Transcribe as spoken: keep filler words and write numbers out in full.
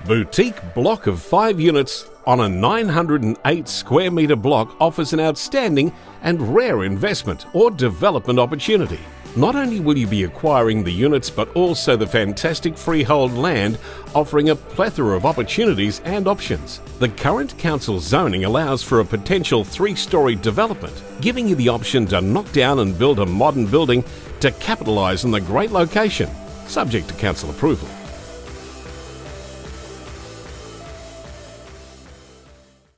boutique block of five units on a nine hundred eight square metre block offers an outstanding and rare investment or development opportunity. Not only will you be acquiring the units, but also the fantastic freehold land, offering a plethora of opportunities and options. The current council zoning allows for a potential three-storey development, giving you the option to knock down and build a modern building to capitalise on the great location, subject to council approval.